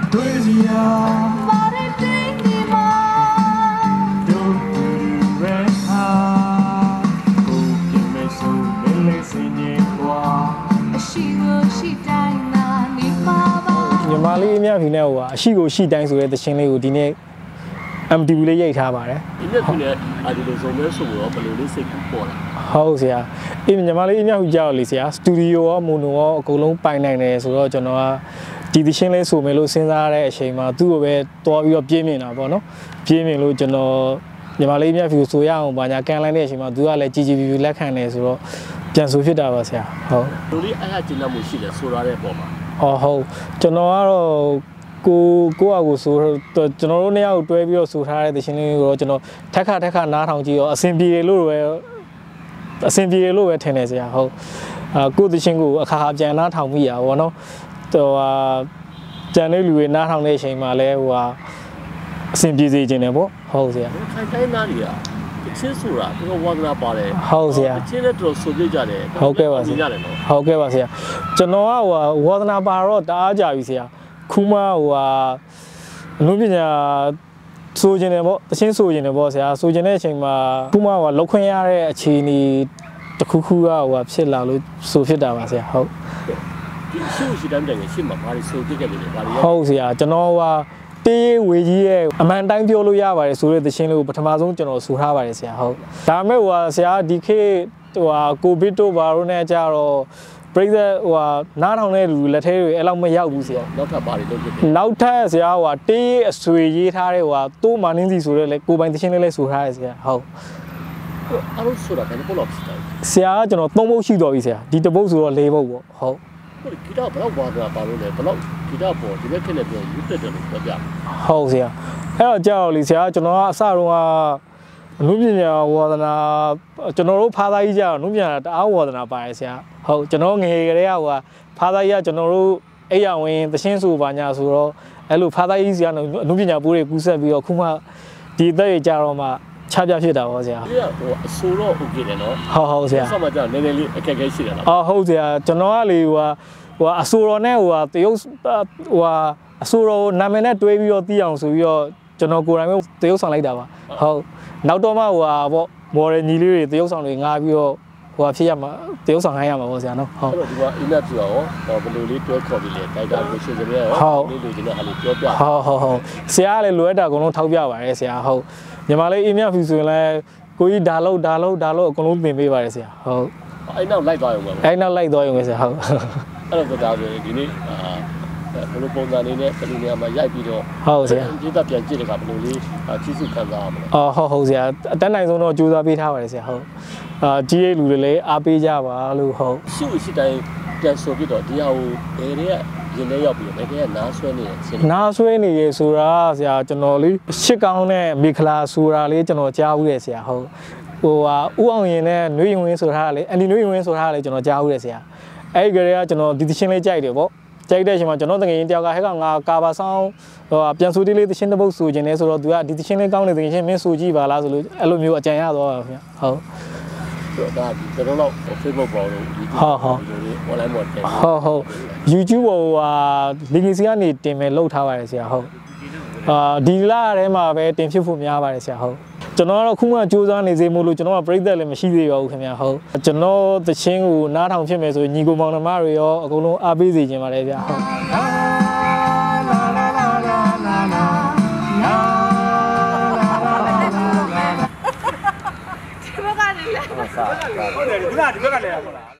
မြန်မာလေးအများကြီးနဲ့ဟိုအရှိကိုရှိတိုင်းဆိုတဲ့သချင်းလေးကိုဒီနေ့ MTV လေးရိုက်ထားပါတယ်ဒီနေ့ဒီနေ့ဒီလိုဆိုမျိုးဆိုတော့ဘယ်လိုလေးစိတ်ကူးပေါ်လာဟုတ်ဆရာမြန်မာလေးအများကြီးကြောက်လေဆရာစတူဒီယိုရောမိုနိုရောအကုန်လုံးပိုင်နိုင်တယ်ဆိုတော့ကျွန်တော်ကဒီသချင်းလေးဆိုမယ်လို့စဉ်းစားရတဲ့အချိန်မှာသူ့ကိုပဲတွားပြီးတော့ပြင်းမြင်တာပေါ့နော်ပြင်းမြင်လို့ကျွန်တော်မြန်မာလေးအများကြီးဆိုရအောင်ဘာညာကန်လိုက်တဲ့အချိန်မှာသူကလည်းကြီးလက်ခံတယ်ဆိုတော့ပြန်ဆိုဖြစ်တာပါဆရာဟုတ်လူလေးအားရကျဉ်းမှုရှိတယ်ဆိုရတဲ့ပုံမှာဟုတ်ကျွန်တော်ကတော့ကိုယ့်အကိုဆိုကျွန်တော်တို့နှစ်ယောက်တွဲပြီးတော့ဆိုထားတဲ့သရှင်လေးကိုတော့ကျွန်တော်ထက်ခါနားထောင်ကြည့်ရောအဆင်ပြေလို့ပဲထင်တယ်ဆရာဟုတ်ကိုယ့်သရှင်ကိုအခါပြန်နားထောင်မိရပါဘောနော်ကြံတဲ့လူတွေနားထောင်တဲ့အချိန်မှာလဲအဆင်ပြေစေခြင်းတယ်ပေါ့ဟုတ်ဆရာခိုင်တိုင်းနားတွေကချင်းဆိုတာသူကဝါသနာပါတယ်ဟုတ်ဆရာချင်းလည်းတော်ဆိုပြကြတယ်ဟုတ်ကဲ့ပါဆရာဟုတ်ကဲ့ပါဆရာကျွန်တော်ကဝါသနာပါတော့တအားကြပြီဆရာခုမှအမှုပညာဆိုခြင်းတယ်ပေါ့တချင်းဆိုခြင်းတယ်ပေါ့ဆရာဆိုခြင်းတဲ့အချိန်မှာခုမှလောက်ခွင့်ရတဲ့အခြေအနေတစ်ခုကဖြစ်လာလို့ဆိုဖြစ်တာပါဆရာဟုတ်ဒီရှိတိုင်းတိုင်ရှင်းမှာဘာလို့ဆိုပြခဲ့လဲဘာလို့ဟုတ်ဆရာကျွန်တော်တေးဝေကြီးရဲ့အမှန်တိုင်းပြောလို့ရပါတယ်ဆိုတဲ့သချင်းလေးကိုပထမဆုံးကျွန်တော်ဆိုထားပါတယ်ဆရာဟုတ်ဒါမဲ့ဆရာဒီခေတ်ကိုဗစ်တို့ဘာလို့နဲ့ကြတော့ပရိသတ်နားထောင်တဲ့လူလက်ထဲတွေအဲ့လောက်မရောက်ဘူးဆရာနောက်ထပ်ပါတယ်လို့ဖြစ်တယ်နောက်ထပ်ဆရာတေးအဆွေရေးထားတဲ့တိုးမာနင်းစီဆိုတဲ့လေကိုပိုင်သချင်းလေးဆိုထားတယ်ဆရာဟုတ်အဲ့လိုဆိုတာဘယ်လိုလုပ်ဖြစ်လဲဆရာကကျွန်တော်3ပုတ်ရှိတော်ပြီဆရာဒီတစ်ပုတ်ဆိုတော့4ပုတ်ပေါ့ဟုတ်ဂီတဘယ်လောက်ဝါသနာပါလို့လဲဘယ်လောက်ဂီတပေါ်ဒီဘက်ခက်နဲ့ပြောယူတက်တယ်လို့ပြောပြဟုတ်ဆရာအဲ့တော့ကြောက်လေဆရာကျွန်တော်ကအစတုန်းကအမှုပညာဝါသနာကျွန်တော်တို့ဖားသားကြီးကြတော့အမှုပညာတအားဝါသနာပါရဲ့ဆရာဟုတ်ကျွန်တော်ငယ်ကလေးကဖားသားကြီးကကျွန်တော်တို့အိယာဝင်သချင်းဆိုပါညာဆိုတော့အဲ့လိုဖားသားကြီးစီကအမှုပညာပိုးတွေကူးဆက်ပြီးတော့ခုမှဒီအသက်ကြီးကြတော့မှချပြဖြစ်တာပေါ့ဆရာဒီကအဆိုတော့ဟုတ်ကဲ့တယ်နော်ဟုတ်ဆရာဆက်မှကြောက်နည်းနည်းလေးအခက်အခဲရှိတယ်နော်ဟုတ်ဆရာကျွန်တော်ကလေအဆိုတော်နဲ့တရုတ်အဆိုတော်နာမည်နဲ့တွဲပြီးတော့တီးအောင်ဆိုပြီးတော့ကျွန်တော်ကိုယ်တိုင်ပဲတရုတ်ဆောင်လိုက်တာပါဟုတ်နောက်တော့မှပေါ့မော်ဒယ်ညီလေးတွေတရုတ်ဆောင်တွေငားပြီးတော့ဖြစ်ရမှာတရုတ်ဆောင်ခိုင်းရမှာပေါ့ဆရာနော်ဟုတ်အဲ့တော့ဒီကအင်းနဲ့ပြရောဘယ်လိုလေးတွဲခေါ်ပြီးလဲတိုက်တာကိုရှင်စရဲရောလေးလိုချင်တဲ့အားလေးပြောပြဟုတ်ဆရာကလည်းလိုအပ်တာအကုန်လုံးထောက်ပြပါတယ်ဆရာဟုတ်ညီမလေးအင်းမြဖြူဆိုရင်လည်းကိုကြီးဒါလို့အကုန်လုံးသင်ပေးပါတယ်ဆရာဟုတ်အဲ့နောက်လိုက်သွားရုံပဲအဲ့နောက်လိုက်သွားရုံပဲဆရာဟုတ်အဲ့တော့ဒါဆိုရင်ဒီနေ့ဘယ်လိုပုံစံလေးနဲ့ဘယ်လိုနေရာမှာရိုက်ပြီးတော့ဟုတ်ဆရာဒီတက်ပြန်ကြည့်တဲ့ကဘယ်လိုလေးကြီးစုခံစားရမလဲဟုတ်ဆရာအတန်းနိုင်ဆုံးတော့ကြိုးစားပေးထားပါတယ်ဆရာဟုတ်ကြီးရဲ့လူတွေလည်းအားပေးကြပါလို့ဟုတ်ရှိတိုင်းပြန်ဆိုပြီးတော့ဒီဟာကိုဘယ်တွေကရင်ထဲရောက်ပြီးတော့ဘယ်တွေကနားဆွဲနေတယ်ရှင်းနားဆွဲနေရဆိုတာဆရာကျွန်တော်လေးရှစ်ကောင်းနဲ့မိခလာဆိုတာလေးကျွန်တော်ကြားဘူးတယ်ဆရာဟုတ်ဦးအောင်ရင်နဲ့နှွေးရင်ဝင်းဆိုထားတာလေအန်ဒီနှွေးရင်ဝင်းဆိုထားတာလေကျွန်တော်ကြားဘူးတယ်ဆရာအဲ့ဒီကလေးကကျွန်တော်ဒီသချင်းလေးကြိုက်တယ်ပေါ့ကြိုက်တဲ့အချိန်မှာကျွန်တော်တကယ်ရင်တယောက်ကဟဲ့ကငါကာဘာဆောင်ပြန်ဆိုတီးလေးသချင်းတစ်ပုတ်ဆိုခြင်းလဲဆိုတော့သူကဒီသချင်းလေးကောင်းနေတကယ်ချင်းမင်းဆိုကြည့်ပါလားဆိုလို့အဲ့လိုမျိုးအကြံရသွားပါဗျာဟုတ်ဒါဒီတော့တော့ Facebook ပေါ်လို့ online ပေါ်တင်ဟုတ် YouTube ပေါ်legacy ကနေတင်မယ်လုပ်ထားပါတယ်ဆရာဟုတ်ဒီလထဲမှာပဲတင်ဖြစ်ဖို့များပါတယ်ဆရာဟုတ်ကျွန်တော်ကတော့ခုမှစူးစမ်းနေစေမို့လို့ကျွန်တော်ကပြိသက်လည်းမရှိသေးပါဘူးခင်ဗျာဟုတ်ကျွန်တော်သချင်းကိုနားထောင်ဖြစ်မယ်ဆိုရင်ညီကိုမောင်နှမတွေရောအကုန်လုံးအားပေးစေခြင်းပါတယ်ဗျာဟုတ်ဒီဘက်ကလည်းဟုတ်တယ်ဒီဘက်ကလည်းဟုတ်လား